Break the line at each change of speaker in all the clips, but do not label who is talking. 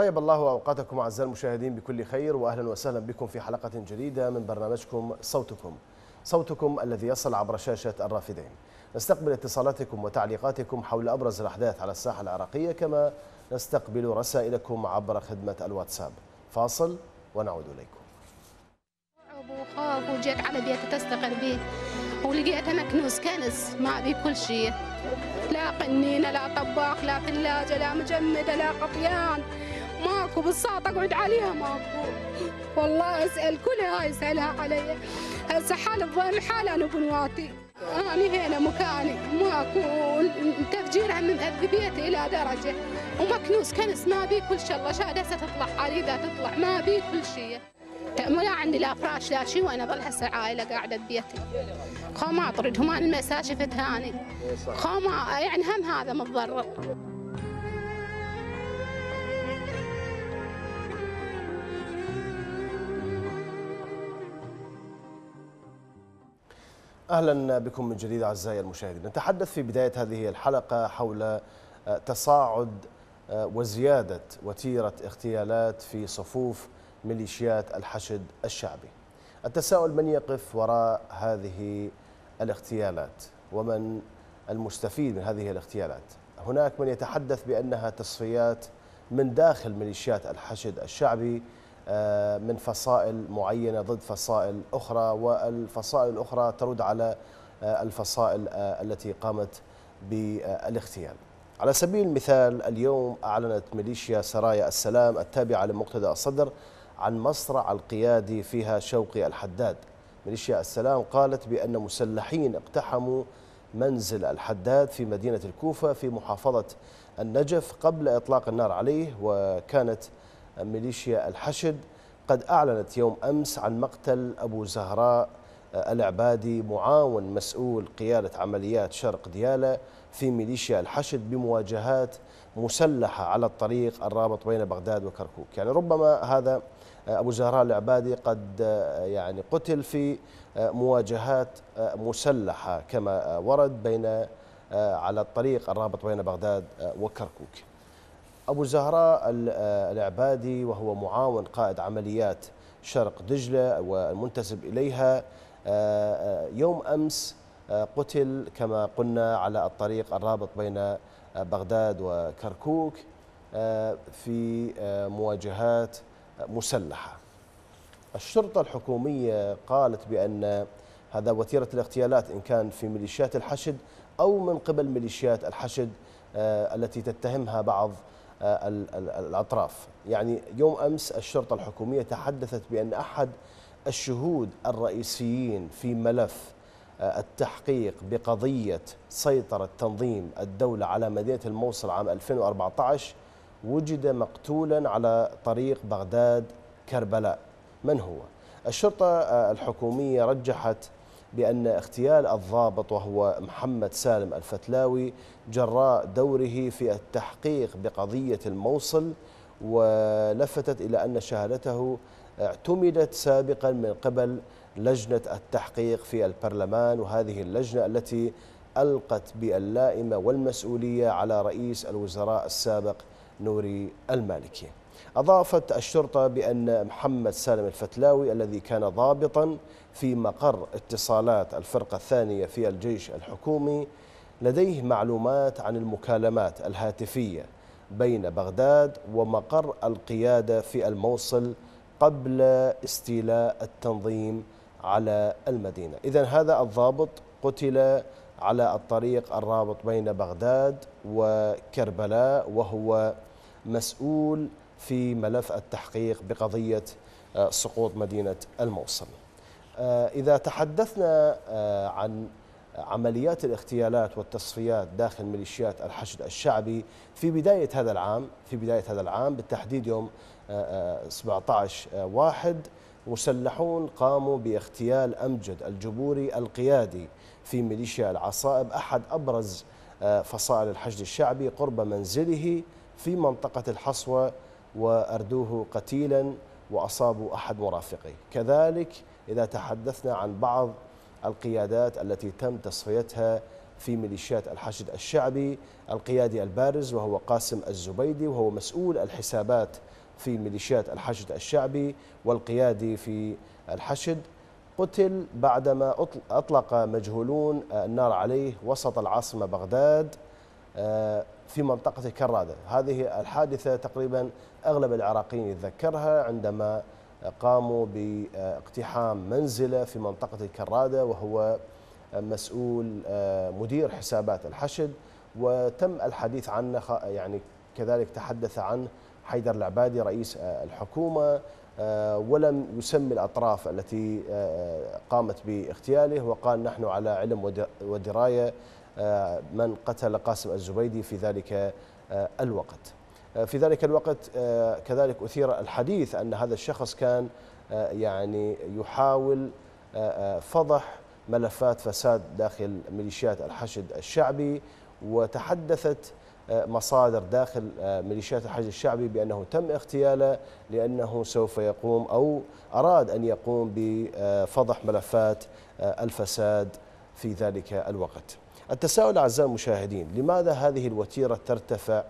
طيب الله أوقاتكم أعزائي المشاهدين بكل خير، وأهلا وسهلا بكم في حلقة جديدة من برنامجكم صوتكم الذي يصل عبر شاشة الرافدين. نستقبل اتصالاتكم وتعليقاتكم حول أبرز الأحداث على الساحة العراقية، كما نستقبل رسائلكم عبر خدمة الواتساب. فاصل ونعود إليكم.
وخاف وجيت على بيته تستقر به، ولقيته مكنوس كنس ما بي كل شيء، لا قنينه لا طباخ لا ثلاجه لا مجمده لا قطيان، ماكو بالساط اقعد عليها ماكو. والله اسال كلها يسالها علي. هسه حال الضيم حال انا وبنواتي، انا هنا مكاني ماكو، تفجيرها من مأذي بيتي الى درجه، ومكنوس كنس ما بي كل شيء. الله شاهد هسه تطلع حالي تطلع ما بي كل شيء، لا عندي لا فراش لا شيء، وانا ظل هسه عائله قاعده ببيتي. ما اطردهم انا المساء شفت هاني، ما يعني هم هذا متضرر.
أهلا بكم من جديد أعزائي المشاهدين. نتحدث في بداية هذه الحلقة حول تصاعد وزيادة وتيرة اغتيالات في صفوف ميليشيات الحشد الشعبي. التساؤل: من يقف وراء هذه الاغتيالات ومن المستفيد من هذه الاغتيالات؟ هناك من يتحدث بأنها تصفيات من داخل ميليشيات الحشد الشعبي من فصائل معينة ضد فصائل أخرى، والفصائل الأخرى ترد على الفصائل التي قامت بالاغتيال. على سبيل المثال، اليوم أعلنت ميليشيا سرايا السلام التابعة لمقتدى الصدر عن مصرع القيادي فيها شوقي الحداد. ميليشيا السلام قالت بأن مسلحين اقتحموا منزل الحداد في مدينة الكوفة في محافظة النجف قبل إطلاق النار عليه. وكانت ميليشيا الحشد قد أعلنت يوم أمس عن مقتل أبو زهراء العبادي، معاون مسؤول قيادة عمليات شرق ديالى في ميليشيا الحشد، بمواجهات مسلحة على الطريق الرابط بين بغداد وكركوك. يعني ربما هذا أبو زهراء العبادي قد يعني قتل في مواجهات مسلحة كما ورد بين على الطريق الرابط بين بغداد وكركوك. أبو زهراء العبادي وهو معاون قائد عمليات شرق دجلة والمنتسب إليها، يوم أمس قتل كما قلنا على الطريق الرابط بين بغداد وكركوك في مواجهات مسلحة. الشرطة الحكومية قالت بأن هذا وتيرة الاغتيالات إن كان في ميليشيات الحشد أو من قبل ميليشيات الحشد التي تتهمها بعض الأطراف. يعني يوم أمس الشرطة الحكومية تحدثت بأن أحد الشهود الرئيسيين في ملف التحقيق بقضية سيطرة تنظيم الدولة على مدينة الموصل عام 2014 وجد مقتولا على طريق بغداد كربلاء. من هو؟ الشرطة الحكومية رجحت بأن اغتيال الضابط وهو محمد سالم الفتلاوي جراء دوره في التحقيق بقضية الموصل، ولفتت إلى أن شهادته اعتمدت سابقا من قبل لجنة التحقيق في البرلمان، وهذه اللجنة التي ألقت باللائمة والمسؤولية على رئيس الوزراء السابق نوري المالكي. أضافت الشرطة بأن محمد سالم الفتلاوي الذي كان ضابطا في مقر اتصالات الفرقة الثانية في الجيش الحكومي لديه معلومات عن المكالمات الهاتفية بين بغداد ومقر القيادة في الموصل قبل استيلاء التنظيم على المدينة. إذن هذا الضابط قتل على الطريق الرابط بين بغداد وكربلاء، وهو مسؤول في ملف التحقيق بقضية سقوط مدينة الموصل. إذا تحدثنا عن عمليات الاغتيالات والتصفيات داخل ميليشيات الحشد الشعبي في بداية هذا العام بالتحديد يوم 17/1 مسلحون قاموا باغتيال أمجد الجبوري القيادي في ميليشيا العصائب، أحد أبرز فصائل الحشد الشعبي، قرب منزله في منطقة الحصوة، وأردوه قتيلا وأصابوا أحد مرافقيه. كذلك إذا تحدثنا عن بعض القيادات التي تم تصفيتها في ميليشيات الحشد الشعبي، القيادي البارز وهو قاسم الزبيدي وهو مسؤول الحسابات في ميليشيات الحشد الشعبي والقيادي في الحشد، قتل بعدما أطلق مجهولون النار عليه وسط العاصمة بغداد في منطقة كرادة. هذه الحادثة تقريبا أغلب العراقيين يتذكرها عندما قاموا باقتحام منزله في منطقة كرادة وهو مسؤول مدير حسابات الحشد، وتم الحديث عنه يعني كذلك تحدث عنه حيدر العبادي رئيس الحكومة، ولم يسمي الأطراف التي قامت باغتياله، وقال نحن على علم ودراية من قتل قاسم الزبيدي في ذلك الوقت. في ذلك الوقت كذلك أثير الحديث أن هذا الشخص كان يعني يحاول فضح ملفات فساد داخل ميليشيات الحشد الشعبي، وتحدثت مصادر داخل ميليشيات الحشد الشعبي بأنه تم اغتياله لأنه سوف يقوم أو أراد أن يقوم بفضح ملفات الفساد في ذلك الوقت. التساؤل أعزائي المشاهدين، لماذا هذه الوتيرة ترتفع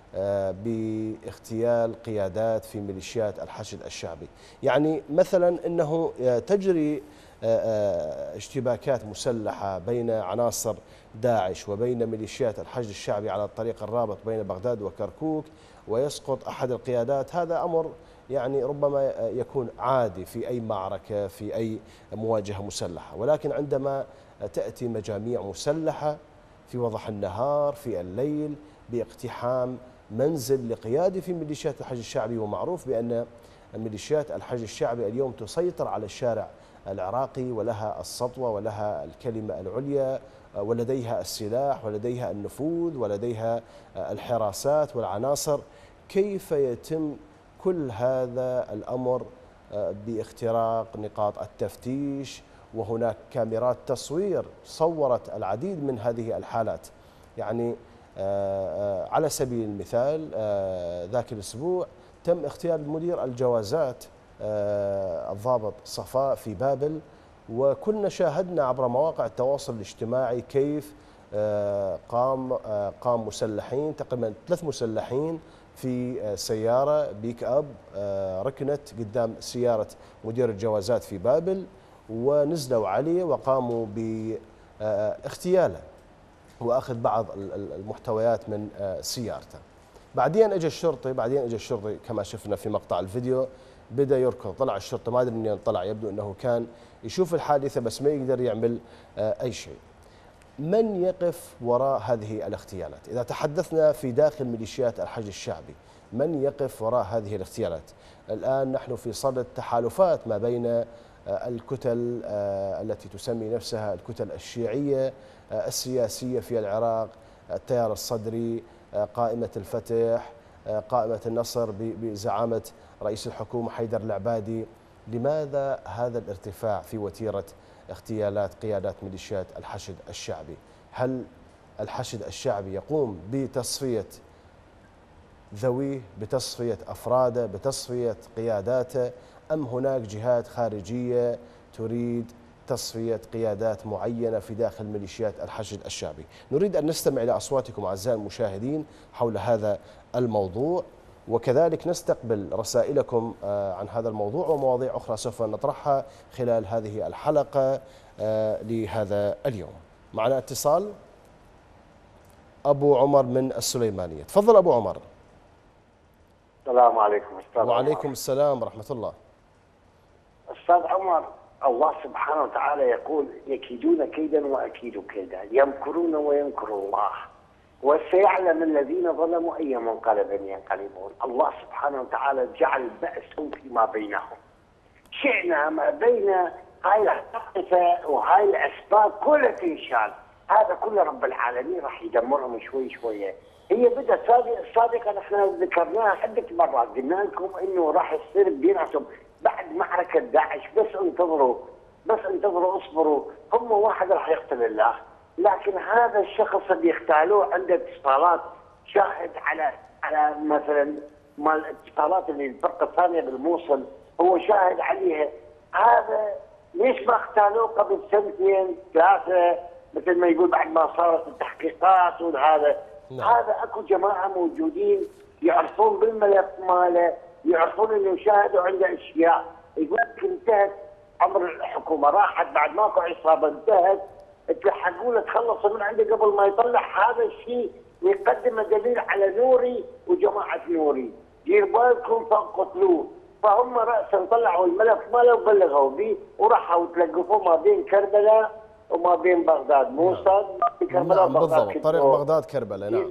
باغتيال قيادات في ميليشيات الحشد الشعبي؟ يعني مثلا أنه تجري اشتباكات مسلحة بين عناصر داعش وبين ميليشيات الحشد الشعبي على الطريق الرابط بين بغداد وكركوك ويسقط أحد القيادات، هذا أمر يعني ربما يكون عادي في أي معركة في أي مواجهة مسلحة، ولكن عندما تأتي مجاميع مسلحة في وضح النهار في الليل باقتحام منزل لقيادي في ميليشيات الحشد الشعبي، ومعروف بأن ميليشيات الحشد الشعبي اليوم تسيطر على الشارع العراقي ولها السطوة ولها الكلمة العليا ولديها السلاح ولديها النفوذ ولديها الحراسات والعناصر، كيف يتم كل هذا الأمر باختراق نقاط التفتيش؟ وهناك كاميرات تصوير صورت العديد من هذه الحالات. يعني على سبيل المثال ذاك الأسبوع تم اغتيال مدير الجوازات الضابط صفاء في بابل، وكلنا شاهدنا عبر مواقع التواصل الاجتماعي كيف قام مسلحين تقريبا 3 مسلحين في سيارة بيك أب ركنت قدام سيارة مدير الجوازات في بابل ونزلوا عليه وقاموا باغتياله وأخذ بعض المحتويات من سيارته. بعدين اجى الشرطي كما شفنا في مقطع الفيديو، بدأ يركض، طلع الشرطي ما ادري منين طلع، يبدو انه كان يشوف الحادثة بس ما يقدر يعمل اي شيء. من يقف وراء هذه الاغتيالات؟ إذا تحدثنا في داخل ميليشيات الحشد الشعبي، من يقف وراء هذه الاغتيالات؟ الآن نحن في صدد تحالفات ما بين الكتل التي تسمي نفسها الكتل الشيعية السياسية في العراق، التيار الصدري، قائمة الفتح، قائمة النصر بزعامة رئيس الحكومة حيدر العبادي. لماذا هذا الارتفاع في وتيرة اغتيالات قيادات ميليشيات الحشد الشعبي؟ هل الحشد الشعبي يقوم بتصفية ذويه، بتصفية أفراده، بتصفية قياداته، أم هناك جهات خارجية تريد تصفية قيادات معينة في داخل ميليشيات الحشد الشعبي؟ نريد أن نستمع إلى أصواتكم أعزائي المشاهدين حول هذا الموضوع، وكذلك نستقبل رسائلكم عن هذا الموضوع ومواضيع أخرى سوف نطرحها خلال هذه الحلقة لهذا اليوم. معنا اتصال، أبو عمر من السليمانية. تفضل أبو عمر.
السلام عليكم أستاذ.
وعليكم السلام ورحمة الله.
أستاذ عمر، الله سبحانه وتعالى يقول يكيدون كيدا وأكيد كيدا، يمكرون ويمكر الله وسيعلم الذين ظلموا أي منقلب ينقلبون. الله سبحانه وتعالى جعل بأسهم فيما بينهم، شئنا ما بين هاي الحقيقة وهاي الأسباب كلها تنشال، هذا كله رب العالمين راح يدمرهم شوي شوية. هي بدأت سابقا احنا ذكرناها عدة مرات، قلنا لكم انه راح يصير بيناتهم بعد معركة داعش، بس انتظروا اصبروا، هم واحد راح يقتل الله. لكن هذا الشخص اللي اغتالوه عنده اتصالات، شاهد على مثلا مال الاتصالات اللي الفرقة الثانية بالموصل هو شاهد عليها. هذا ليش ما اغتالوه قبل 2 3 سنين مثل ما يقول بعد ما صارت التحقيقات وهذا.
نعم.
هذا اكو جماعه موجودين يعرفون بالملف ماله، يعرفون انه شاهدوا عنده اشياء. يقول لك انتهت عمر الحكومه، راحت بعد ماكو عصابه انتهت، تلحقوا له تخلصوا من عنده قبل ما يطلع. هذا الشيء يقدم دليل على نوري وجماعه نوري، دير بالكم فقتلوه. فهم راسا طلعوا الملف ماله وبلغوا به وراحوا تلقفوه ما بين كربلاء وما بين بغداد، مو صاد كربلاء
نعم بالضبط، طريق بغداد كربلاء. نعم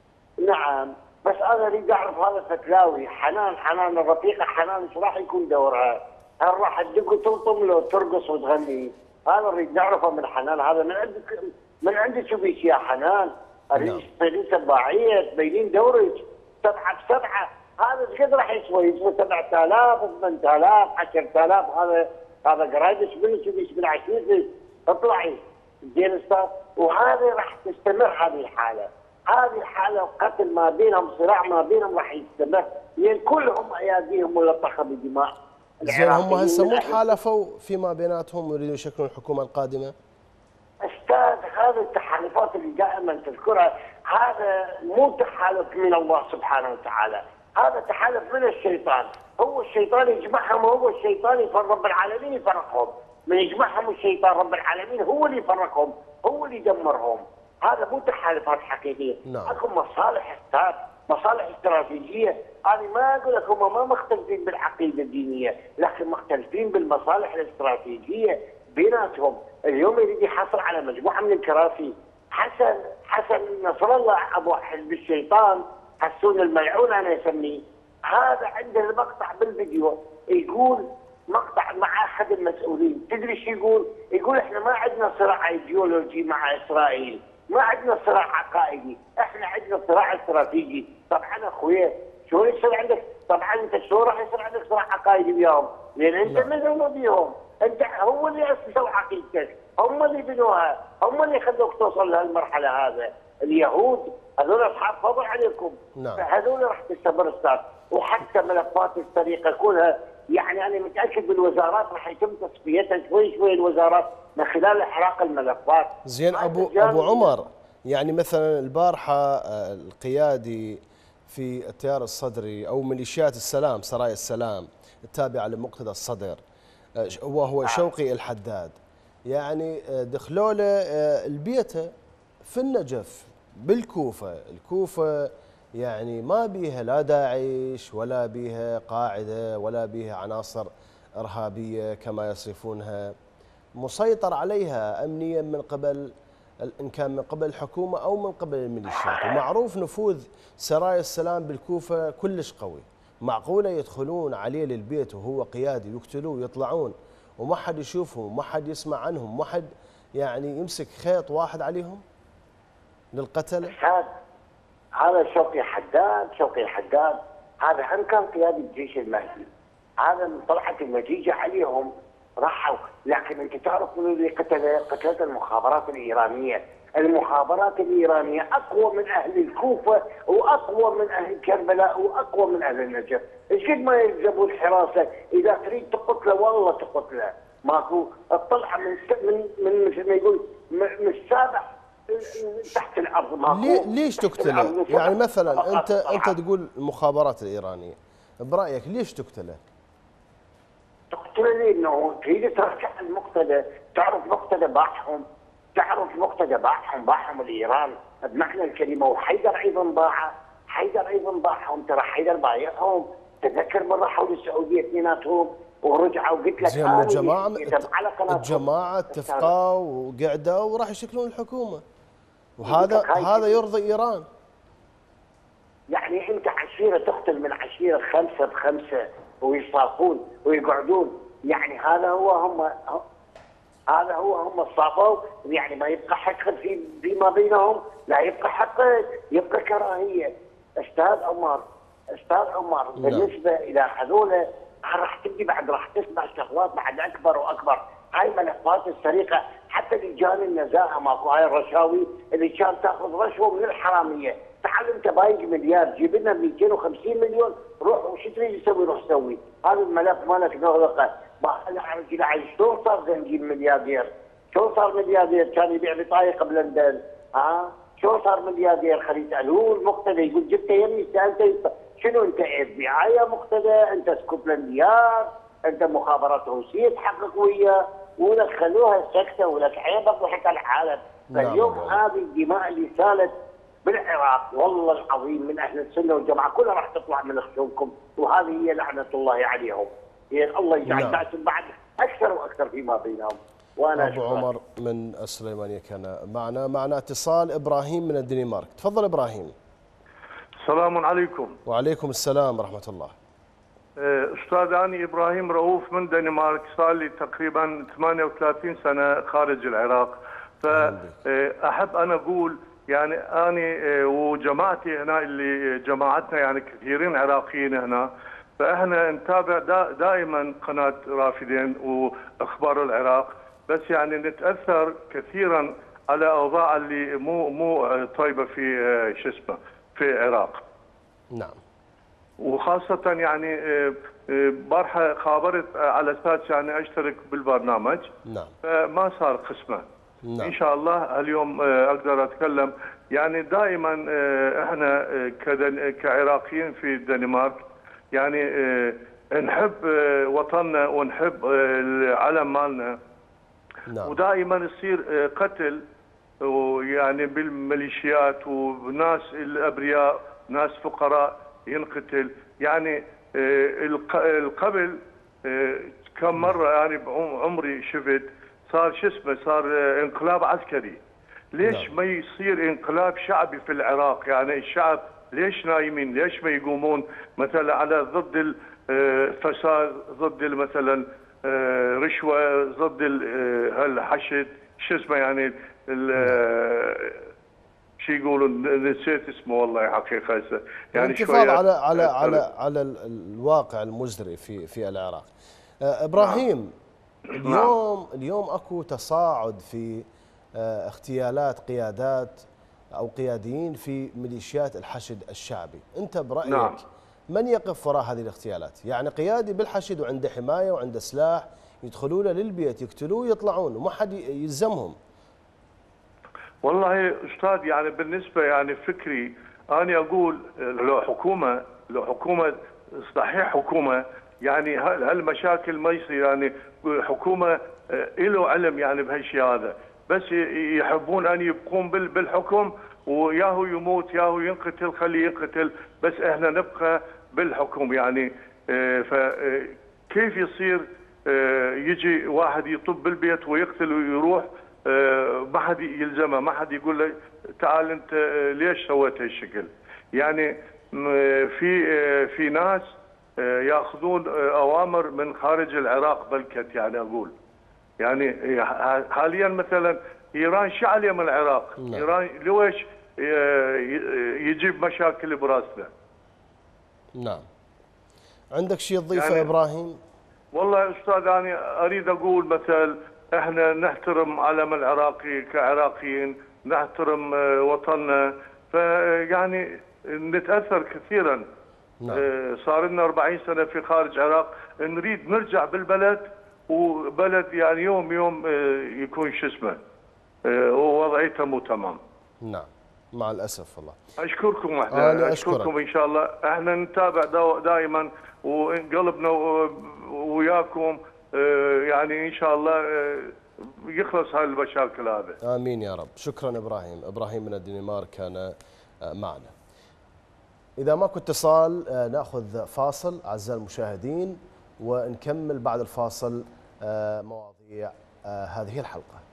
نعم. بس انا اريد اعرف هذا فتلاوي حنان الرفيقه حنان ايش راح يكون دورها؟ هل راح تدق وتلطم له ترقص وتغني؟ هذا اريد نعرفه من حنان. هذا من عندك شو بيك يا حنان؟ اريد تبينين تباعيه، تبينين دورك 7 ب7. هذا ايش قد راح يسوي؟ يسوي 7000 8000 10000. هذا قرايدك منك شو بيك بالعشيره؟ اطلعي زين استاذ. وهذه راح تستمر هذه الحاله. هذه الحاله قتل ما بينهم، صراع ما بينهم راح يستمر، لان كلهم اياديهم ملطخه بدماء.
زين هم هسه مو تحالفوا فيما بيناتهم ويريدوا يشكلون الحكومه القادمه؟
استاذ هذه التحالفات اللي دائما تذكرها هذا مو تحالف من الله سبحانه وتعالى، هذا تحالف من الشيطان. هو الشيطان يجمعهم، هو الشيطان رب العالمين يفرقهم. من يجمعهم الشيطان رب العالمين هو اللي يفرقهم، هو اللي يدمرهم. هذا مو تحالفات حقيقيه.
نعم.
اكو مصالح استاذ، مصالح استراتيجيه. انا ما اقول لك هم ما مختلفين بالعقيده الدينيه، لكن مختلفين بالمصالح الاستراتيجيه بيناتهم. اليوم يريد يحصل على مجموعه من الكراسي. حسن نصر الله ابو حزب الشيطان، حسون الملعون انا اسميه، هذا عنده المقطع بالفيديو يقول مقطع مع احد المسؤولين. تدري شو يقول؟ يقول احنا ما عندنا صراع ايديولوجي مع اسرائيل، ما عندنا صراع عقائدي، احنا عندنا صراع استراتيجي. طبعا اخويا شو يصير عندك؟ طبعا انت شو راح يصير عندك صراع عقائدي وياهم؟ لان انت منهم بيهم، انت هو اللي اسسوا عقيدتك، هم اللي بنوها، هم اللي خلوك توصل لهالمرحله. هذا اليهود هذول اصحاب فضل عليكم.
نعم.
هذول راح تستمر استاذ. وحتى ملفات السرقه كلها، يعني انا متاكد بالوزارات راح يتم تصفيتها شوي شوي الوزارات من خلال احراق الملفات.
زين ابو عمر، يعني مثلا البارحه القيادي في التيار الصدري او ميليشيات السلام، سرايا السلام التابعه لمقتدى الصدر، وهو شوقي الحداد، يعني دخلوا له البيته في النجف بالكوفه. الكوفه يعني ما بيها لا داعش ولا بيها قاعده ولا بيها عناصر ارهابيه كما يصفونها، مسيطر عليها امنيا من قبل، ان كان من قبل الحكومه او من قبل الميليشيات. ومعروف نفوذ سرايا السلام بالكوفه كلش قوي. معقوله يدخلون عليه للبيت وهو قيادي ويقتلوه ويطلعون وما حد يشوفهم وما حد يسمع عنهم، ما حد يعني يمسك خيط واحد عليهم للقتل؟
هذا شوقي حداد هذا هم كان قيادي الجيش المهدي. هذا من طلعت المجيجه عليهم راحوا. لكن انت تعرف من اللي قتلت المخابرات الايرانيه. المخابرات الايرانيه اقوى من اهل الكوفه واقوى من اهل كربلاء واقوى من اهل النجف. ايش قد ما يلزموا الحراسه، اذا تريد تقتله والله تقتله. ماكو الطلعه من مثل ما يقول من السابع تحت الارض. ماكو.
ليش تقتله؟ يعني مثلا انت تقول المخابرات الايرانيه، برايك ليش تقتله؟
تقتله لانه تريد ترجع المقتدى. تعرف مقتدى باعهم لايران بمعنى الكلمه. وحيدر ايضا باعهم. ترى حيدر بايعهم. تذكر مره حول السعوديه اثنيناتهم ورجعوا. قلت لك
زين الجماعه اتفقوا وقعدوا وراح يشكلون الحكومه، وهذا يرضي ايران.
يعني انت عشيره تقتل من عشيره 5 ب5 ويصافون ويقعدون. يعني هذا هو هم صافوا. يعني ما يبقى حقد فيما بينهم، لا يبقى حقد، يبقى كراهيه. استاذ عمر بالنسبه الى هذول راح تبدي بعد، راح تسمع شغلات بعد اكبر واكبر. هاي ملفات السرقه، حتى لجان النزاهه ماكو. هاي الرشاوي اللي كان تاخذ رشوه من الحراميه. تعال انت بايق مليار، جيب لنا 250 مليون، روح وش تريد تسوي؟ روح سوي. هذا الملف مالك نغلقه. ما انا شلون صار زنجين ملياردير؟ شو صار ملياردير كان يبيع بطايق بلندن؟ ها؟ شو صار ملياردير؟ خلي يسالوه المقتدى، يقول جبته يمي سالته شنو انت FBI يا مقتدى؟ انت سكوتلنديار؟ انت مخابرات روسيه تحقق وياه؟ ولك خلوها سكته ولك عيبه ضحك العالم. فاليوم هذه الدماء اللي سالت بالعراق والله العظيم من اهل السنه والجماعه كلها راح تطلع من خشومكم، وهذه هي لعنه الله عليهم. هي الله يجعل بأسهم بعد اكثر واكثر فيما بينهم. وانا
ابو عمر من السليمانيه كان معنا اتصال ابراهيم من الدنمارك. تفضل ابراهيم.
السلام عليكم.
وعليكم السلام ورحمه الله.
استاذ اني ابراهيم رؤوف من الدنمارك، صار لي تقريبا 38 سنه خارج العراق. فاحب انا اقول يعني اني وجماعتي هنا اللي جماعتنا يعني كثيرين عراقيين هنا، فاحنا نتابع دائما قناه رافدين واخبار العراق، بس يعني نتاثر كثيرا على اوضاع اللي مو طيبه في شو اسمه في العراق.
نعم.
وخاصه يعني بارحه خابرت على اساس يعني اشترك بالبرنامج.
نعم.
فما صار قسمه.
نعم.
ان شاء الله اليوم اقدر اتكلم. يعني دائما احنا كعراقيين في الدنمارك يعني نحب وطننا ونحب العلم مالنا.
نعم.
ودائما يصير قتل ويعني بالميليشيات وناس الابرياء ناس فقراء ينقتل. يعني القبل كم مره يعني بعمري شفت صار شو اسمه صار انقلاب عسكري. ليش ما يصير انقلاب شعبي في العراق؟ يعني الشعب ليش نايمين؟ ليش ما يقومون مثلا على ضد الفساد، ضد مثلا رشوه، ضد هالحشد شو اسمه يعني شو يقولون نسيت اسمه والله حقيقه هسه يعني
الانتفاض على الواقع المزري في العراق. ابراهيم، اليوم اكو تصاعد في اغتيالات قيادات او قياديين في ميليشيات الحشد الشعبي، انت برايك
نعم.
من يقف وراء هذه الاغتيالات؟ يعني قيادي بالحشد وعنده حمايه وعنده سلاح يدخلوا له للبيت يقتلوه ويطلعون وما حد يلزمهم.
والله استاذ يعني بالنسبه يعني فكري انا اقول لو حكومه صحيح حكومه يعني هالمشاكل ما يصير. يعني حكومه له علم يعني بهالشيء هذا، بس يحبون ان يبقون بالحكم وياهو يموت ياهو ينقتل خليه ينقتل، بس احنا نبقى بالحكم. يعني فكيف يصير يجي واحد يطب بالبيت ويقتل ويروح ما حد يلزمه، ما حد يقول له تعال انت ليش سويت هالشكل؟ يعني في ناس ياخذون اوامر من خارج العراق بلكت. يعني اقول يعني حاليا مثلا ايران شو عليه من العراق؟
نعم.
ايران ليش يجيب مشاكل براسنا؟
نعم. عندك شيء تضيفه
يعني
ابراهيم؟
والله استاذ انا اريد اقول مثل احنا نحترم علم العراقي كعراقيين، نحترم وطننا، فيعني نتاثر كثيرا.
نعم.
صار لنا 40 سنه في خارج العراق، نريد نرجع بالبلد وبلد يعني يوم يكون شو اسمه ووضعيته مو تمام.
نعم مع الاسف والله.
اشكركم
اشكركم
ان شاء الله. احنا نتابع دائما وقلبنا وياكم يعني ان شاء الله يخلص هاي المشاكل هذا.
امين يا رب. شكرا ابراهيم من الدنمارك كان معنا. اذا ماكو اتصال ناخذ فاصل اعزائي المشاهدين ونكمل بعد الفاصل مواضيع هذه الحلقه.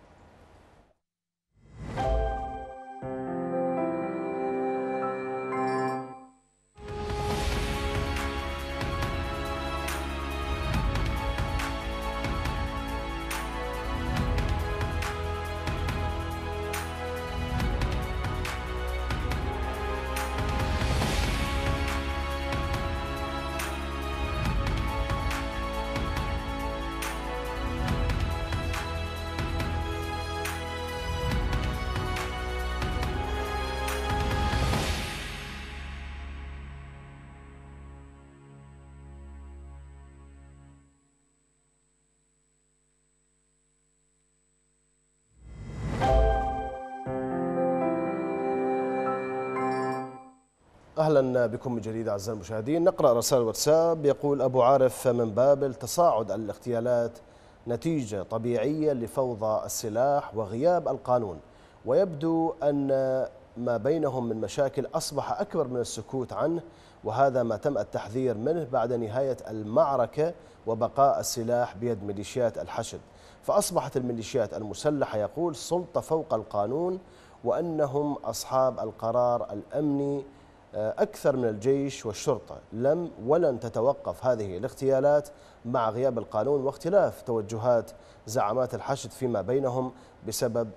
أهلا بكم من جديد أعزائي المشاهدين. نقرأ رسائل واتساب. يقول أبو عارف من بابل: تصاعد الاغتيالات نتيجة طبيعية لفوضى السلاح وغياب القانون، ويبدو أن ما بينهم من مشاكل أصبح أكبر من السكوت عنه، وهذا ما تم التحذير منه بعد نهاية المعركة وبقاء السلاح بيد ميليشيات الحشد. فأصبحت الميليشيات المسلحة يقول سلطة فوق القانون، وأنهم أصحاب القرار الأمني أكثر من الجيش والشرطة. ولن تتوقف هذه الاغتيالات مع غياب القانون واختلاف توجهات زعامات الحشد فيما بينهم بسبب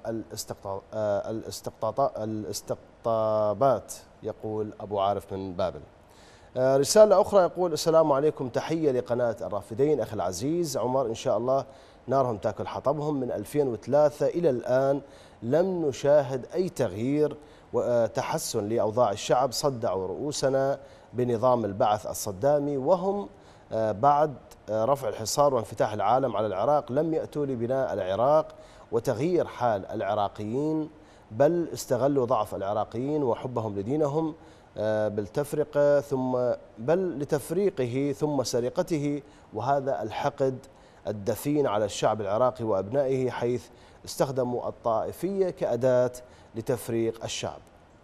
الاستقطابات، يقول أبو عارف من بابل. رسالة أخرى يقول: السلام عليكم، تحية لقناة الرافدين أخي العزيز عمر، إن شاء الله نارهم تاكل حطبهم. من 2003 إلى الآن لم نشاهد أي تغيير وتحسن لأوضاع الشعب. صدعوا رؤوسنا بنظام البعث الصدامي، وهم بعد رفع الحصار وانفتاح العالم على العراق لم يأتوا لبناء العراق وتغيير حال العراقيين، بل استغلوا ضعف العراقيين وحبهم لدينهم بالتفرقة بل لتفريقه ثم سرقته، وهذا الحقد الدفين على الشعب العراقي وأبنائه، حيث استخدموا الطائفية كأداة لتفريق الشعب.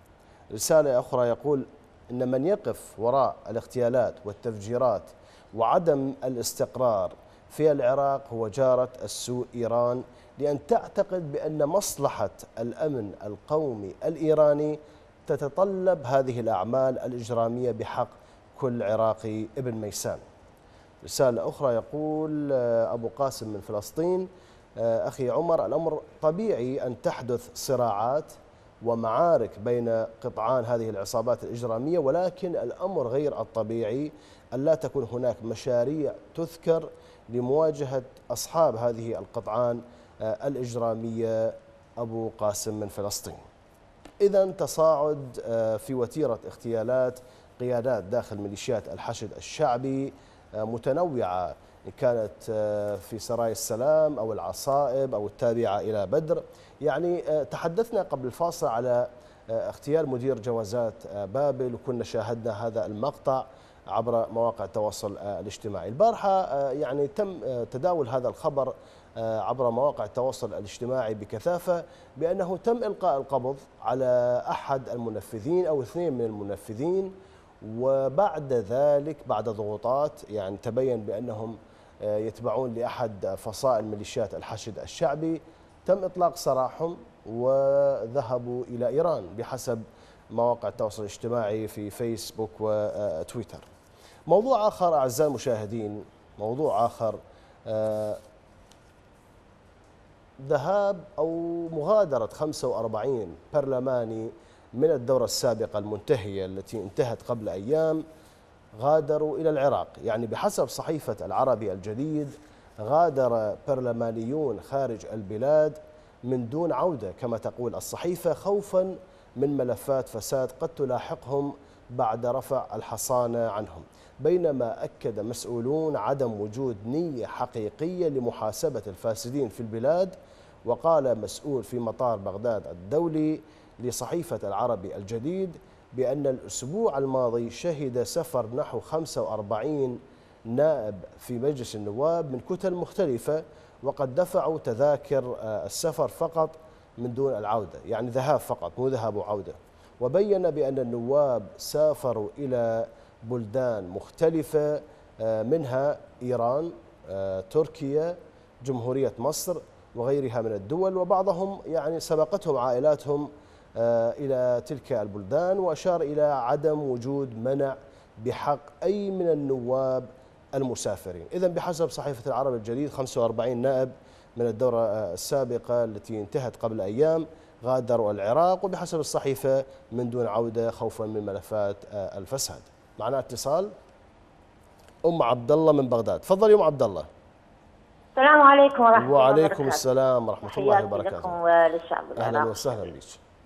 رسالة أخرى يقول: إن من يقف وراء الاغتيالات والتفجيرات وعدم الاستقرار في العراق هو جارة السوء إيران، لأن تعتقد بأن مصلحة الأمن القومي الإيراني تتطلب هذه الأعمال الإجرامية بحق كل عراقي ابن ميسان. رسالة أخرى يقول أبو قاسم من فلسطين: أخي عمر، الأمر طبيعي أن تحدث صراعات ومعارك بين قطعان هذه العصابات الإجرامية، ولكن الأمر غير الطبيعي أن لا تكون هناك مشاريع تذكر لمواجهة أصحاب هذه القطعان الإجرامية. أبو قاسم من فلسطين. إذن تصاعد في وتيرة اغتيالات قيادات داخل ميليشيات الحشد الشعبي متنوعة، كانت في سرايا السلام أو العصائب أو التابعة إلى بدر. يعني تحدثنا قبل الفاصل على اغتيال مدير جوازات بابل، وكنا شاهدنا هذا المقطع عبر مواقع التواصل الاجتماعي. البارحة يعني تم تداول هذا الخبر عبر مواقع التواصل الاجتماعي بكثافة، بأنه تم إلقاء القبض على أحد المنفذين أو اثنين من المنفذين، وبعد ذلك بعد ضغوطات يعني تبين بأنهم يتبعون لأحد فصائل ميليشيات الحشد الشعبي، تم إطلاق سراحهم وذهبوا إلى إيران بحسب مواقع التواصل الاجتماعي في فيسبوك وتويتر. موضوع آخر أعزائي المشاهدين، موضوع آخر، ذهاب أو مغادرة 45 برلماني من الدورة السابقة المنتهية التي انتهت قبل أيام، غادروا إلى العراق. يعني بحسب صحيفة العربي الجديد غادر برلمانيون خارج البلاد من دون عودة كما تقول الصحيفة، خوفا من ملفات فساد قد تلاحقهم بعد رفع الحصانة عنهم، بينما أكد مسؤولون عدم وجود نية حقيقية لمحاسبة الفاسدين في البلاد. وقال مسؤول في مطار بغداد الدولي لصحيفة العربي الجديد بأن الأسبوع الماضي شهد سفر نحو 45 نائب في مجلس النواب من كتل مختلفة، وقد دفعوا تذاكر السفر فقط من دون العودة، يعني ذهاب فقط مو ذهاب وعودة. وبين بأن النواب سافروا إلى بلدان مختلفة منها إيران، تركيا، جمهورية مصر وغيرها من الدول، وبعضهم يعني سبقتهم عائلاتهم إلى تلك البلدان، وأشار إلى عدم وجود منع بحق أي من النواب المسافرين. إذن بحسب صحيفة العرب الجديد 45 نائب من الدورة السابقة التي انتهت قبل أيام غادروا العراق، وبحسب الصحيفة من دون عودة خوفا من ملفات الفساد. معنا اتصال. أم عبد الله من بغداد، تفضلي أم عبد الله.
السلام عليكم ورحمة الله وبركاته.
وعليكم السلام ورحمة الله وبركاته.
لكم وللشعب العراقي.
أهلا وسهلا بك.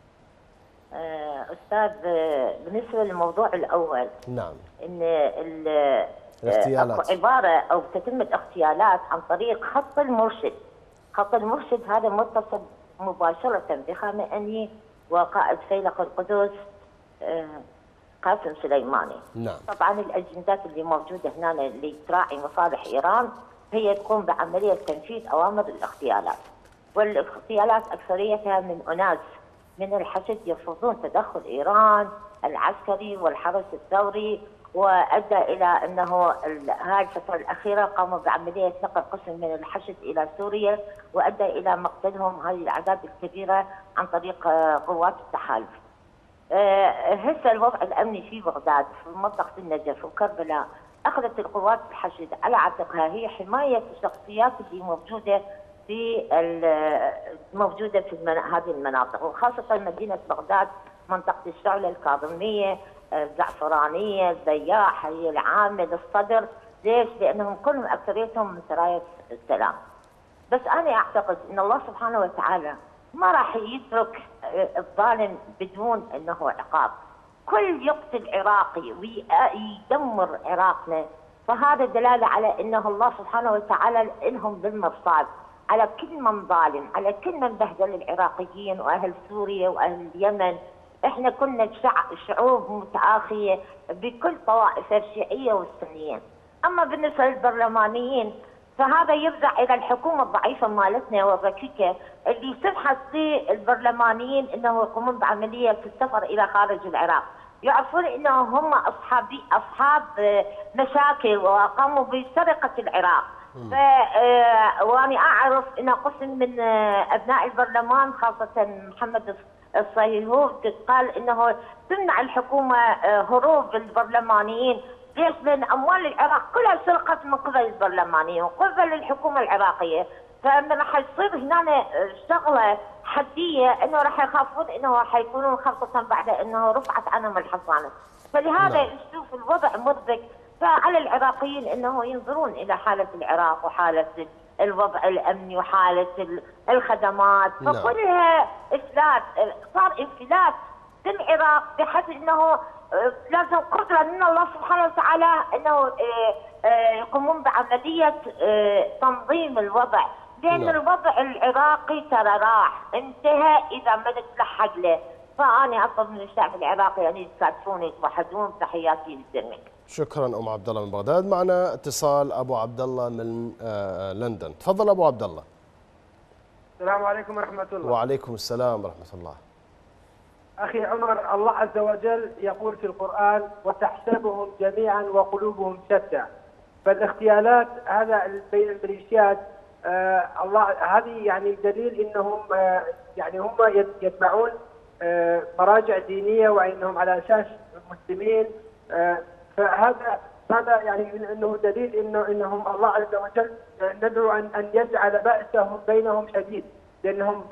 أستاذ، بالنسبة للموضوع الأول،
نعم،
إن
الاغتيالات
عبارة أو تتمة اغتيالات عن طريق خط المرشد. خط المرشد هذا متصل مباشرة بخامنئي وقائد فيلق القدس قاسم سليماني.
نعم.
طبعا الاجندات اللي موجوده هنا اللي تراعي مصالح ايران هي تقوم بعمليه تنفيذ اوامر الاغتيالات، والاغتيالات اكثريتها من اناس من الحشد يرفضون تدخل ايران العسكري والحرس الثوري، وادى الى انه هاي الفتره الاخيره قاموا بعمليه نقل قسم من الحشد الى سوريا، وادى الى مقتلهم هذه الاعداد الكبيره عن طريق قوات التحالف. هسه الوضع الامني في بغداد في منطقه النجف وكربلاء اخذت القوات الحشد على عاتقها هي حمايه الشخصيات اللي موجوده في هذه المناطق، وخاصه مدينه بغداد، منطقه الشعله الكاظميه، الزعفرانيه، الذياح، حي العامل، الصدر. ليش؟ لانهم كلهم اكثريتهم من سرايا السلام. بس انا اعتقد ان الله سبحانه وتعالى ما راح يترك الظالم بدون انه عقاب. كل يقتل عراقي ويدمر عراقنا، فهذا دلاله على انه الله سبحانه وتعالى لهم بالمرصاد على كل من ظالم، على كل من بهدل العراقيين واهل سوريا واهل اليمن. احنا كنا شعوب متآخية بكل طوائف الشيعية والسنية. اما بالنسبة للبرلمانيين فهذا يرجع الى الحكومة الضعيفة مالتنا والركيكة اللي سمحت للبرلمانيين انه يقومون بعملية في السفر الى خارج العراق، يعرفون انهم هم اصحاب مشاكل وقاموا بسرقة العراق. وانا اعرف ان قسم من ابناء البرلمان خاصة محمد الصهيهود قال انه تمنع الحكومه هروب البرلمانيين. ليش؟ لان اموال العراق كلها سرقت من قبل البرلمانيين وقبل الحكومه العراقيه، فمن راح يصير هنا شغله حديه انه راح يخافون انه حيكونون خاصه بعد انه رفعت عنهم الحصانه. فلهذا نشوف الوضع مربك، فعلى العراقيين انه ينظرون الى حاله العراق وحاله الوضع الامني وحاله الخدمات، فكلها افلات، صار انفلات في العراق بحيث انه لازم قدره من الله سبحانه وتعالى انه يقومون بعمليه تنظيم الوضع، لان الوضع العراقي ترى راح انتهى اذا ما نتلحق له. فانا اطلب من الشعب العراقي ان يساعدون يتوحدون. تحياتي للجميع.
شكرا ام عبد الله من بغداد. معنا اتصال ابو عبد الله من لندن. تفضل ابو عبد الله.
السلام عليكم ورحمه الله.
وعليكم السلام ورحمه الله.
اخي عمر، الله عز وجل يقول في القران: وتحسبهم جميعا وقلوبهم شتى. فالاغتيالات هذا بين الميليشيات الله هذه يعني دليل انهم يعني هم يتبعون مراجع دينيه وانهم على اساس مسلمين. فهذا يعني انه دليل انهم الله عز وجل ندعو ان يجعل بأسهم بينهم شديد، لانهم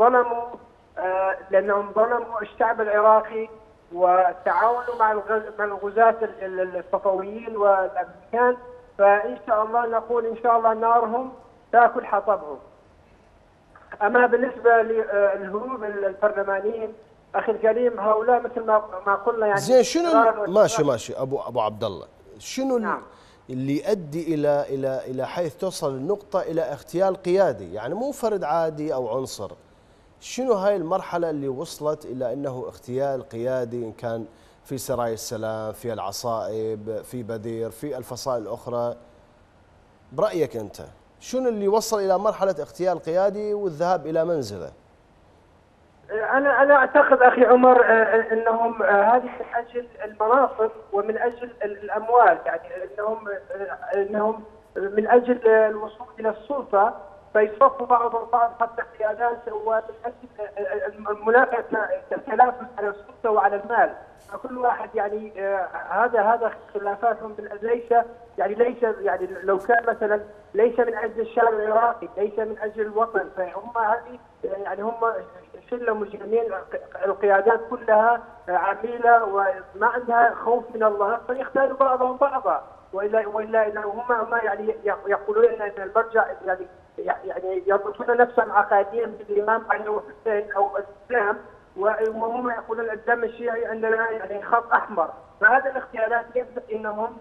ظلموا الشعب العراقي وتعاونوا مع الغزاة الصفويين والامريكان. فان شاء الله نقول ان شاء الله نارهم تاكل حطبهم. اما بالنسبه للهروب البرلمانيين اخي الكريم، هؤلاء مثل ما قلنا يعني
زين شنو ماشي ابو عبد الله، شنو نعم. اللي يؤدي الى حيث توصل النقطه الى اغتيال قيادي، يعني مو فرد عادي او عنصر؟ شنو هاي المرحله اللي وصلت الى انه اغتيال قيادي، ان كان في سرايا السلام، في العصائب، في بدير، في الفصائل الاخرى؟ برايك انت شنو اللي وصل الى مرحله اغتيال قيادي والذهاب الى منزله؟
أنا أعتقد أخي عمر أنهم هذه من أجل المناصب ومن أجل الأموال، يعني أنهم من أجل الوصول إلى السلطة فيصفوا بعضهم بعض حتى قيادات، ومن أجل المنافسة التنافس على السلطة وعلى المال. فكل واحد يعني هذا خلافاتهم ليس يعني لو كان مثلا ليس من أجل الشعب العراقي، ليس من أجل الوطن، فهم هذه يعني هم شله مجرمين. القيادات كلها عميله وما عندها خوف من الله، فيختاروا بعضهم بعضا. والا هم يعني يقولون ان المرجع يعني يربطون نفسهم عقائديا بالامام علي والحسين او الاسلام، وهم يقولون الدم الشيعي عندنا يعني خط احمر. فهذا الاغتيالات يثبت انهم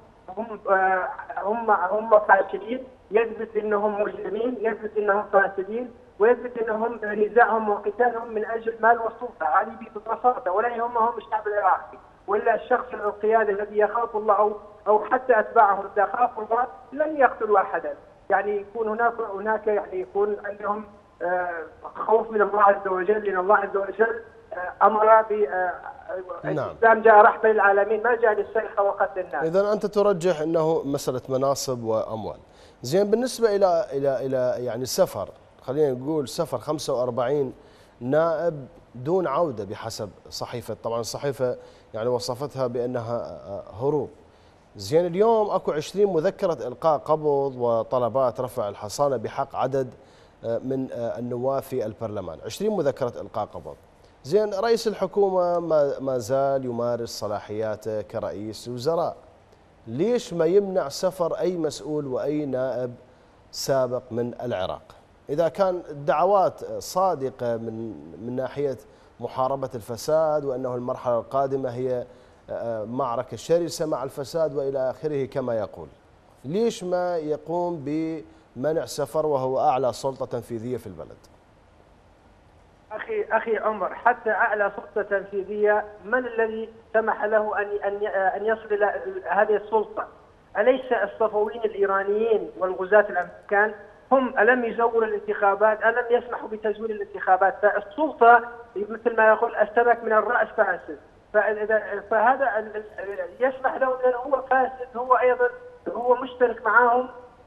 هم فاسدين، يثبت انهم مجرمين، يثبت انهم فاسدين، ويثبت انهم نزاعهم وقتالهم من اجل مال وسلطه. هذه ببساطه، ولا يهمهم الشعب العراقي ولا الشخص القيادي الذي يخاف الله او حتى اتباعه اذا خافوا الله لن يقتلوا احدا. يعني يكون هناك يعني يكون عندهم خوف من الله عز وجل، لان الله عز وجل امر ب الاسلام جاء رحمه للعالمين، ما جاء للسرقه وقتل الناس.
اذا انت ترجح انه مساله مناصب واموال. زين، بالنسبه الى يعني سفر، خلينا نقول سفر 45 نائب دون عوده بحسب صحيفه، طبعا الصحيفه يعني وصفتها بانها هروب. زين، اليوم اكو 20 مذكره القاء قبض وطلبات رفع الحصانه بحق عدد من النواب في البرلمان، 20 مذكره القاء قبض. زين، رئيس الحكومه ما زال يمارس صلاحياته كرئيس وزراء، ليش ما يمنع سفر اي مسؤول واي نائب سابق من العراق؟ اذا كان الدعوات صادقه من ناحيه محاربه الفساد، وانه المرحله القادمه هي معركه شرسه مع الفساد والى اخره كما يقول، ليش ما يقوم بمنع سفر وهو اعلى سلطه تنفيذيه في البلد؟
أخي عمر، حتى أعلى سلطة تنفيذية من الذي سمح له أن يصل إلى هذه السلطة؟ أليس الصفويين الإيرانيين والغزاة الأمريكان هم ألم يزوروا الانتخابات؟ ألم يسمحوا بتزوير الانتخابات؟ فالسلطة مثل ما يقول السمك من الرأس فاسد، فهذا يسمح له لأنه هو فاسد، هو أيضا هو مشترك معهم،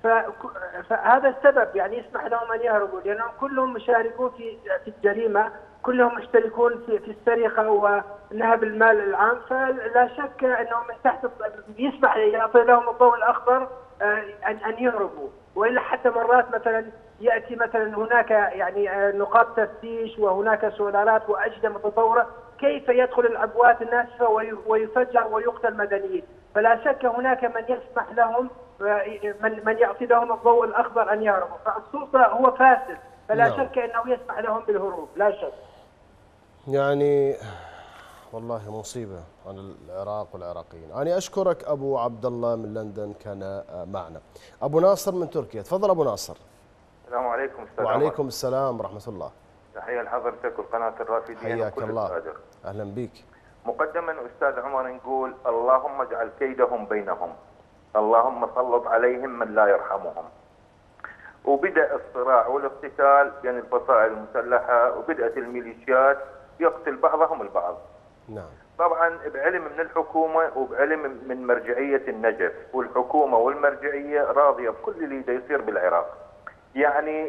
فهذا السبب يعني يسمح لهم ان يهربوا، لانهم كلهم مشاركون في الجريمه، كلهم مشتركون في السرقه ونهب المال العام، فلا شك انهم من تحت يسمح يعطي لهم الضوء الاخضر ان يهربوا. والا حتى مرات مثلا ياتي مثلا هناك يعني نقاط تفتيش وهناك سولارات واجهزه متطوره، كيف يدخل العبوات الناسفه ويفجر ويقتل مدنيين؟ فلا شك هناك من يسمح لهم، من يعطي لهم الضوء الاخضر ان يهربوا، فالسلطه هو فاسد، فلا شك انه يسمح لهم بالهروب، لا شك.
يعني والله مصيبه عن العراق والعراقيين. انا اشكرك ابو عبد الله من لندن كان معنا. ابو ناصر من تركيا، تفضل ابو ناصر.
السلام عليكم استاذ
وعليكم
عمر.
السلام ورحمه الله.
تحيه لحضرتك والقناه الرافدين.
حياك الله. اهلا بك.
مقدما استاذ عمر نقول اللهم اجعل كيدهم بينهم، اللهم سلط عليهم من لا يرحمهم. وبدأ الصراع والاقتتال بين الفصائل المسلحة، وبدأت الميليشيات يقتل بعضهم البعض.
نعم.
طبعا بعلم من الحكومة وبعلم من مرجعية النجف، والحكومة والمرجعية راضية بكل اللي دا يصير بالعراق. يعني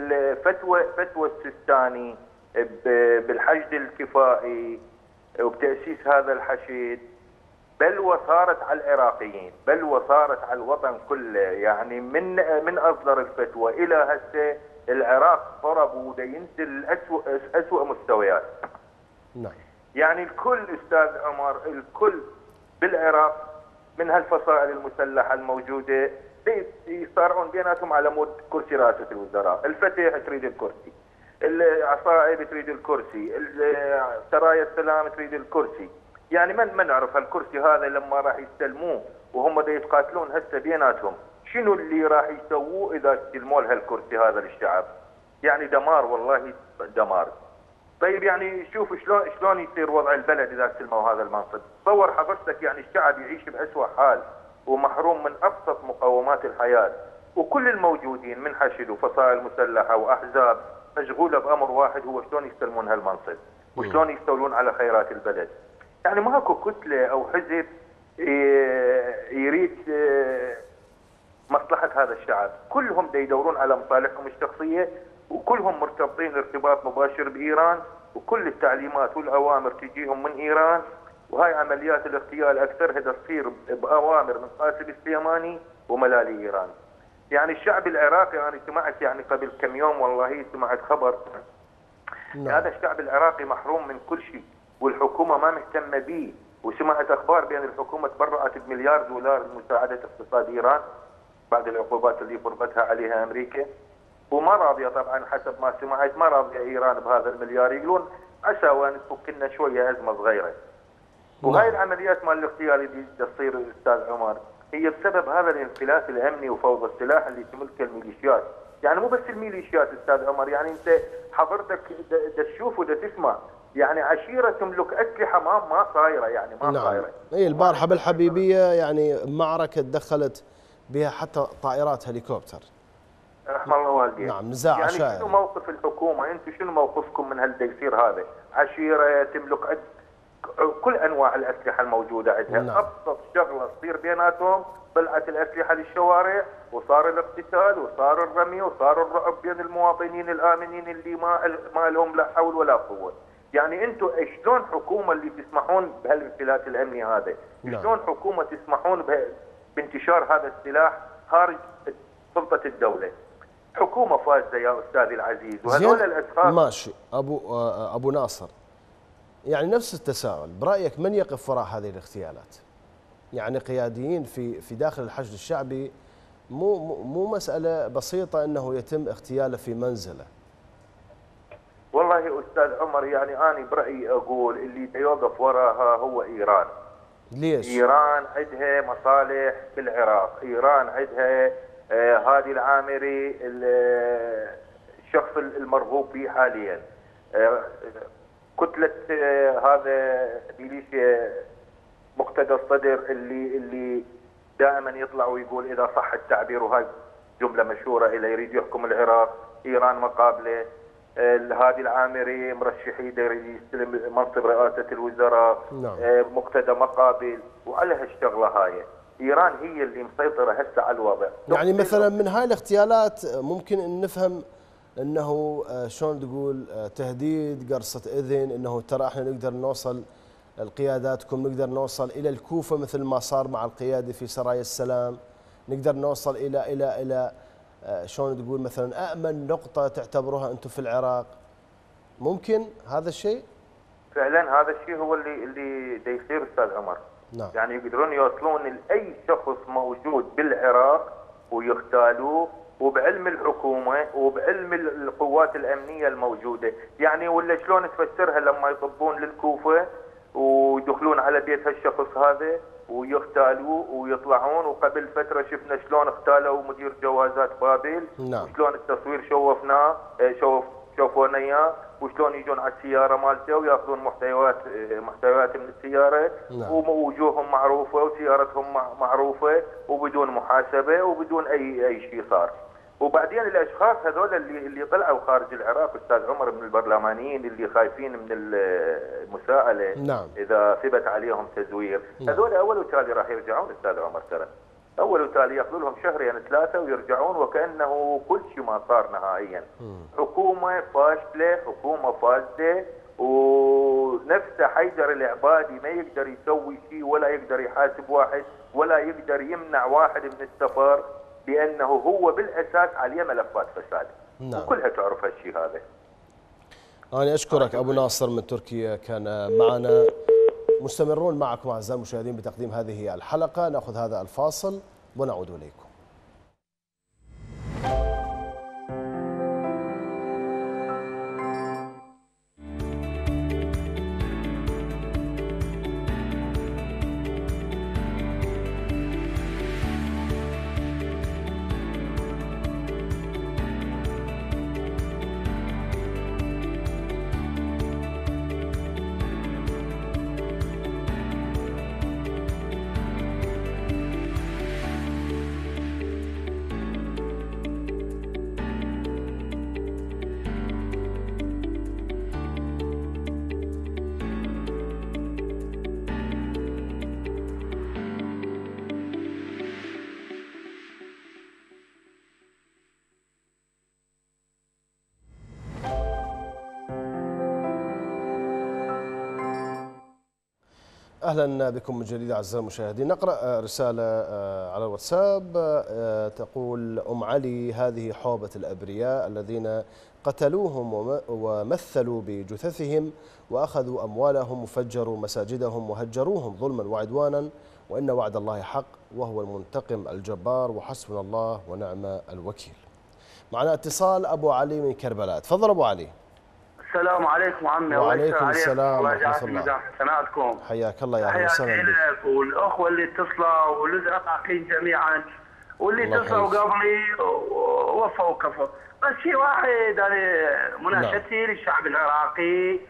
فتوى السيستاني بالحشد الكفائي وبتأسيس هذا الحشد، بل وصارت على العراقيين، بل وصارت على الوطن كله. يعني من اصدر الفتوى الى هسه العراق ضرب ودا ينزل اسوء مستويات.
نعم.
يعني الكل استاذ عمر، الكل بالعراق من هالفصائل المسلحه الموجوده يصارعون بيناتهم على مود كرسي رئاسه الوزراء، الفتح تريد الكرسي، العصائب تريد الكرسي، سرايا السلام تريد الكرسي. يعني ما نعرف هالكرسي هذا لما راح يستلموه وهم دا يتقاتلون هسه بيناتهم، شنو اللي راح يسووه اذا استلموا هالكرسي هذا للشعب؟ يعني دمار، والله دمار. طيب يعني شوف شلون يصير وضع البلد اذا استلموا هذا المنصب. تصور حضرتك يعني الشعب يعيش بأسوأ حال ومحروم من ابسط مقومات الحياه، وكل الموجودين من حشد وفصائل مسلحه واحزاب مشغوله بامر واحد، هو شلون يستلمون هالمنصب وشلون يستولون على خيرات البلد. يعني ماكو كتله او حزب يريد مصلحه هذا الشعب، كلهم دا يدورون على مصالحهم الشخصيه، وكلهم مرتبطين ارتباط مباشر بايران، وكل التعليمات والاوامر تجيهم من ايران، وهاي عمليات الاغتيال اكثرها دا تصير باوامر من قاسم السليماني وملالي ايران. يعني الشعب العراقي انا سمعت يعني قبل كم يوم والله سمعت خبر هذا الشعب العراقي محروم من كل شيء، والحكومه ما مهتمه به. وسمعت اخبار بان الحكومه تبرعت بمليار دولار لمساعده اقتصاد ايران بعد العقوبات اللي فرضتها عليها امريكا، وما راضيه طبعا حسب ما سمعت، ما راضيه ايران بهذا المليار، يقولون عسى وان تفك لنا شويه ازمه صغيره. وهاي العمليات مال الاغتيال اللي تصير استاذ عمر هي بسبب هذا الانفلات الامني وفوضى السلاح اللي تملكه الميليشيات. يعني مو بس الميليشيات استاذ عمر، يعني انت حضرتك دا تشوف ودا تسمع يعني عشيره تملك اسلحه ما صايره، يعني ما
نعم.
صايره.
اي البارحه بالحبيبيه يعني معركه دخلت بها حتى طائرات هليكوبتر.
رحم الله والديك.
نعم، نزاع
يعني
عشائري.
شنو موقف الحكومه؟ انتم شنو موقفكم من هالدا يصير هذا؟ عشيره تملك كل انواع الاسلحه الموجوده عندها.
نعم.
ابسط شغله تصير بيناتهم طلعت الاسلحه للشوارع، وصار الاقتتال وصار الرمي وصار الرعب بين المواطنين الامنين اللي ما لهم لا حول ولا قوه. يعني انتم شلون حكومه اللي تسمحون بهالانفلات الامني هذا؟
نعم.
شلون حكومه تسمحون بانتشار هذا السلاح خارج سلطه الدوله؟ حكومه فاسده يا استاذي العزيز، وهذول الاشخاص.
ماشي ابو ناصر، يعني نفس التساؤل، برايك من يقف وراء هذه الاغتيالات؟ يعني قياديين في داخل الحشد الشعبي، مو مساله بسيطه انه يتم اغتياله في منزله.
والله استاذ عمر، يعني انا برايي اقول اللي يوقف وراها هو ايران.
ليش؟
ايران عندها مصالح بالعراق، ايران عندها هادي العامري الشخص المرغوب به حاليا، كتله هذا ميليشيا مقتدى الصدر اللي دائما يطلع ويقول اذا صح التعبير، وهاي جمله مشهوره الى يريد يحكم العراق، ايران مقابله. الهادي العامري مرشحي يريد يستلم منصب رئاسه الوزراء.
نعم.
مقتدى مقابل، وعلى هالشغله هاي ايران هي اللي مسيطره هسه على الوضع.
يعني مثلا من هاي الاغتيالات ممكن ان نفهم انه شلون تقول تهديد، قرصه اذن، انه ترى احنا نقدر نوصل لقياداتكم، نقدر نوصل الى الكوفه مثل ما صار مع القياده في سرايا السلام، نقدر نوصل الى شلون تقول مثلا أأمن نقطة تعتبروها أنتم في العراق. ممكن هذا الشيء؟
فعلا هذا الشيء هو اللي دا يصير استاذ عمر.
نعم.
يعني يقدرون يوصلون لاي شخص موجود بالعراق ويغتالوه، وبعلم الحكومه وبعلم القوات الامنيه الموجوده. يعني ولا شلون تفسرها لما يطبون للكوفه ويدخلون على بيت هالشخص هذا ويغتالوه ويطلعون، وقبل فتره شفنا شلون اغتالوا مدير جوازات بابل.
نعم.
وشلون التصوير شوفناه، شوفونا اياه، وشلون يجون على السياره مالته وياخذون محتويات من السياره.
نعم.
ووجوههم معروفه وسيارتهم معروفه وبدون محاسبه وبدون اي شيء صار. وبعدين الاشخاص هذول اللي طلعوا خارج العراق استاذ عمر من البرلمانيين اللي خايفين من المساءله.
نعم.
اذا ثبت عليهم تزوير.
نعم.
هذول اول وتالي راح يرجعون استاذ عمر، ترى اول وتالي ياخذوا لهم شهرين ثلاثه ويرجعون وكانه كل شيء ما صار نهائيا. حكومه فاشله، حكومه فاسده، ونفس حيدر العبادي ما يقدر يسوي شيء ولا يقدر يحاسب واحد ولا يقدر يمنع واحد من السفر، لانه هو بالاساس عليه ملفات فساد.
نعم.
وكلها تعرف هالشيء هذا.
أنا أشكرك أبو ناصر من تركيا كان معنا. مستمرون معكم أعزائي المشاهدين بتقديم هذه الحلقة، نأخذ هذا الفاصل ونعود إليكم. أهلا بكم من جديد أعزائي المشاهدين. نقرأ رسالة على الواتساب تقول أم علي: هذه حوبة الأبرياء الذين قتلوهم ومثلوا بجثثهم وأخذوا أموالهم وفجروا مساجدهم وهجروهم ظلما وعدوانا، وإن وعد الله حق وهو المنتقم الجبار وحسبنا الله ونعم الوكيل. معنا اتصال أبو علي من كربلاء. تفضل أبو علي.
السلام عليكم عمي.
وعليكم السلام ورحمة الله.
حسناتكم.
حياك الله يا أهلا وسهلا بك.
والأخوة اللي اتصلوا والأخين جميعا واللي اتصلوا قبلي ووفوا وكفوا. بس شيء واحد، أنا مناشدتي للشعب العراقي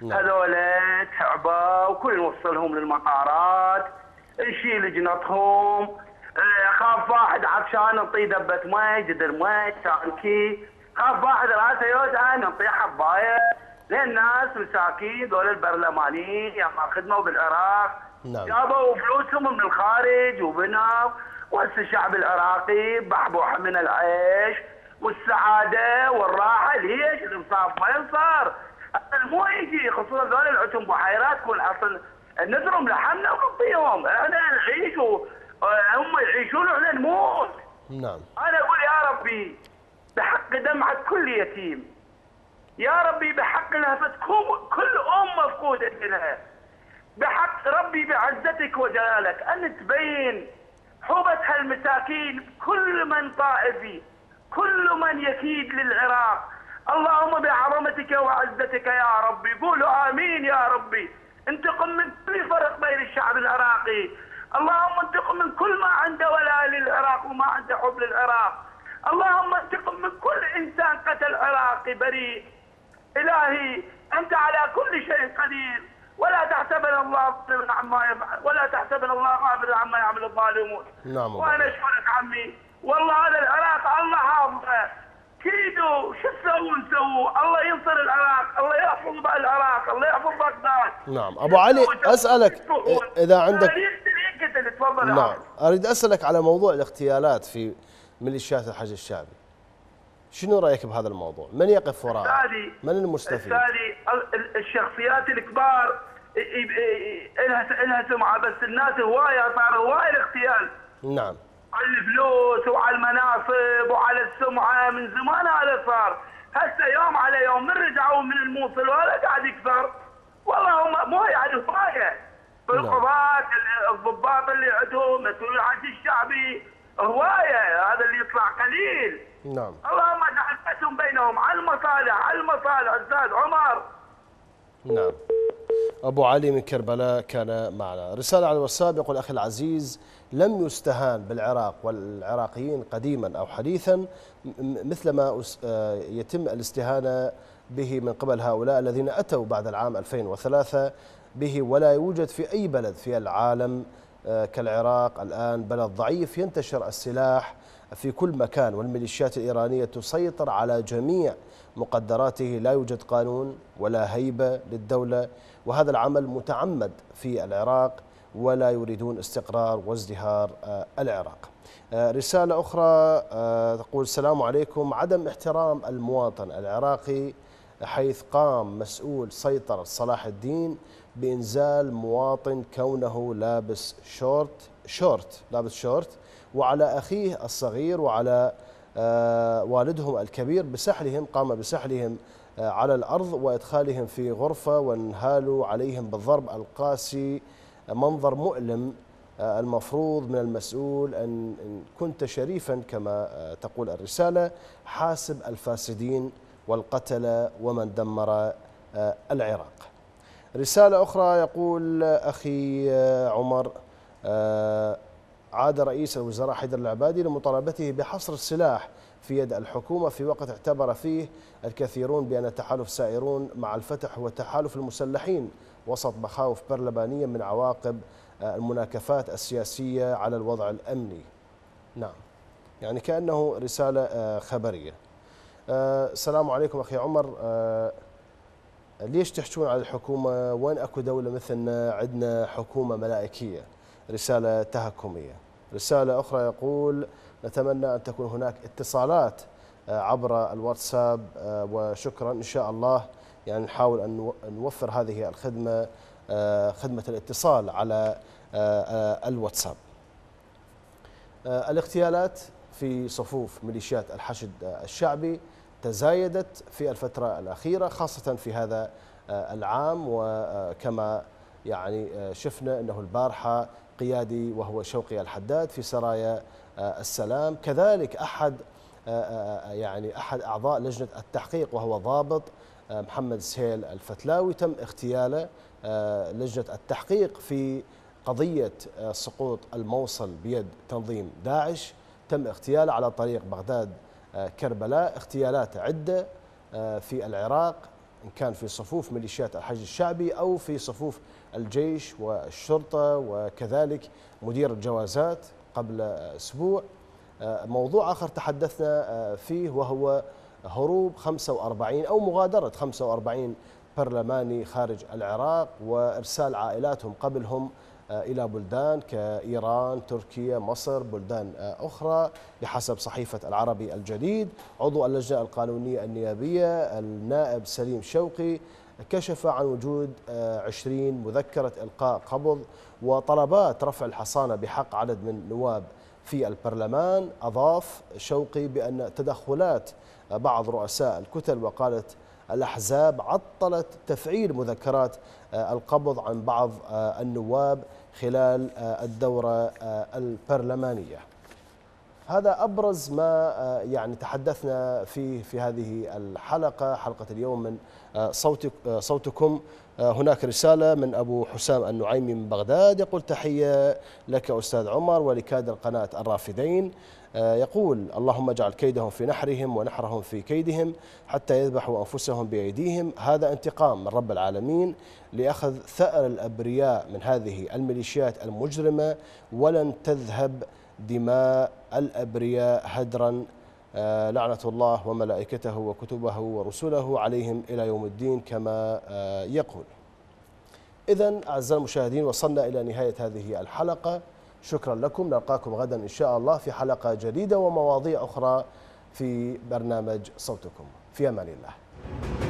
هذولا تعبوا وكل نوصلهم للمطارات، نشيل جنطهم. خاف واحد عطشان نعطيه دبة ماء، جدر ماء، تانكي. خاف واحد راسه يوجعه نعطيه حبايه. للناس مساكين ذول البرلمانيين يا خدموا بالعراق. جابوا فلوسهم من الخارج وبنوا، وهسه الشعب العراقي بحبوحه من العيش والسعاده والراحه. ليش؟ الانصاف ما ينصار. مو يجي خصوصا ذول اللي عندهم بحيرات تكون اصلا نذرهم لحمنا ونعطيهم، احنا نعيش وهم يعيشون واحنا نموت.
نعم.
انا اقول يا ربي بحق دمعه كل يتيم، يا ربي بحق لهفة كل ام مفقوده لها، بحق ربي بعزتك وجلالك ان تبين حوبة هالمساكين، كل من طائفي، كل من يكيد للعراق. اللهم بعظمتك وعزتك يا ربي، قولوا امين يا ربي. انتقم من كل فرق بين الشعب العراقي، اللهم انتقم من كل ما عنده ولاء للعراق وما عنده حب للعراق. اللهم انتقم من كل انسان قتل عراقي بريء. الهي انت على كل شيء قدير، ولا تحسبن الله غافلا عما يفعل، ولا تحسبن الله غافلا عما يعمل الظالمون.
نعم.
وانا اشكرك عمي، والله هذا العراق الله حافظه. كيدوا شو نسووا؟ الله ينصر العراق، الله يحفظ العراق، الله يحفظ بغداد.
نعم. ابو علي اسالك اذا عندك.
تفضل.
نعم. اريد اسالك على موضوع الاغتيالات في ميليشيات الحشد الشعبي. شنو رايك بهذا الموضوع؟ من يقف وراءه؟ من المستفيد؟
الشخصيات الكبار لها سمعه، بس الناس هوايه صار هوايه الاغتيال.
نعم.
على الفلوس وعلى المناصب وعلى السمعه، من زمان هذا صار. هسه يوم على يوم من رجعوا من الموصل وهذا قاعد يكثر. والله مو يعني هوايه. القضاة الضباط اللي عندهم مسؤولين عن الشعبي هوايه، هذا اللي يطلع قليل.
نعم.
اللهم اجعل بأسهم بينهم على المصالح، على المصالح. استاذ عمر.
نعم. أبو علي من كربلاء كان معنا. رسالة على الواتساب يقول أخي العزيز، لم يستهان بالعراق والعراقيين قديما أو حديثا مثلما يتم الاستهانة به من قبل هؤلاء الذين أتوا بعد العام 2003 به، ولا يوجد في أي بلد في العالم كالعراق الآن، بلد ضعيف ينتشر السلاح في كل مكان، والميليشيات الإيرانية تسيطر على جميع مقدراته، لا يوجد قانون ولا هيبة للدولة، وهذا العمل متعمد في العراق ولا يريدون استقرار وازدهار العراق. رسالة أخرى تقول السلام عليكم، عدم احترام المواطن العراقي حيث قام مسؤول سيطرة صلاح الدين بإنزال مواطن كونه لابس شورت وعلى أخيه الصغير وعلى والدهم الكبير بسحلهم، قام بسحلهم على الأرض وإدخالهم في غرفة وانهالوا عليهم بالضرب القاسي، منظر مؤلم. المفروض من المسؤول أن كنت شريفا كما تقول الرسالة حاسب الفاسدين والقتلة ومن دمر العراق. رسالة أخرى يقول أخي عمر، عاد رئيس الوزراء حيدر العبادي لمطالبته بحصر السلاح في يد الحكومة في وقت اعتبر فيه الكثيرون بأن تحالف سائرون مع الفتح هو تحالف المسلحين وسط مخاوف برلمانية من عواقب المناكفات السياسية على الوضع الأمني. نعم، يعني كأنه رسالة خبرية. السلام عليكم أخي عمر، ليش تحجون على الحكومة؟ وين أكو دولة مثلنا عندنا حكومة ملائكية؟ رسالة تهكمية. رسالة أخرى يقول نتمنى أن تكون هناك اتصالات عبر الواتساب، وشكرا إن شاء الله، يعني نحاول أن نوفر هذه الخدمة، خدمة الاتصال على الواتساب. الاغتيالات في صفوف ميليشيات الحشد الشعبي تزايدت في الفترة الأخيرة خاصة في هذا العام، وكما يعني شفنا أنه البارحة قيادي وهو شوقي الحداد في سرايا السلام، كذلك أحد أعضاء لجنة التحقيق وهو ضابط محمد سهيل الفتلاوي تم اغتياله. لجنة التحقيق في قضية سقوط الموصل بيد تنظيم داعش تم اغتياله على طريق بغداد كربلاء. اغتيالات عدة في العراق إن كان في صفوف ميليشيات الحشد الشعبي أو في صفوف الجيش والشرطة وكذلك مدير الجوازات قبل أسبوع. موضوع آخر تحدثنا فيه وهو هروب 45 أو مغادرة 45 برلماني خارج العراق وإرسال عائلاتهم قبلهم إلى بلدان كإيران، تركيا، مصر، بلدان أخرى بحسب صحيفة العربي الجديد. عضو اللجنة القانونية النيابية النائب سليم شوقي كشف عن وجود 20 مذكرة إلقاء قبض وطلبات رفع الحصانة بحق عدد من نواب في البرلمان. أضاف شوقي بأن تدخلات بعض رؤساء الكتل وقالت الأحزاب عطلت تفعيل مذكرات القبض عن بعض النواب خلال الدورة البرلمانية. هذا أبرز ما يعني تحدثنا فيه في هذه الحلقة، حلقة اليوم من صوتكم. هناك رسالة من أبو حسام النعيمي من بغداد يقول: تحية لك أستاذ عمر ولكادر قناة الرافدين. يقول: اللهم اجعل كيدهم في نحرهم ونحرهم في كيدهم حتى يذبحوا أنفسهم بأيديهم. هذا انتقام من رب العالمين لأخذ ثأر الأبرياء من هذه الميليشيات المجرمة، ولن تذهب دماء الأبرياء هدرا. لعنة الله وملائكته وكتبه ورسله عليهم إلى يوم الدين كما يقول. إذن أعزائي المشاهدين وصلنا إلى نهاية هذه الحلقة. شكرا لكم، نلقاكم غدا إن شاء الله في حلقة جديدة ومواضيع أخرى في برنامج صوتكم. في أمان الله.